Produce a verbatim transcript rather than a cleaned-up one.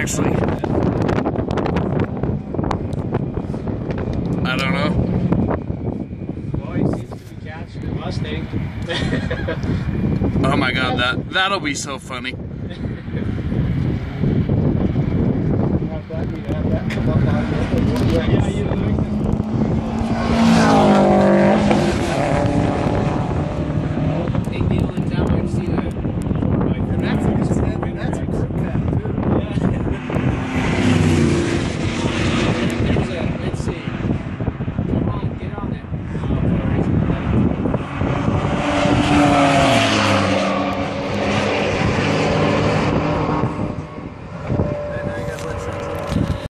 actually. I don't know. Well, he seems to be catching the Mustang. Oh my god, that, that'll be so funny. Have that, we have that come up on. Yeah,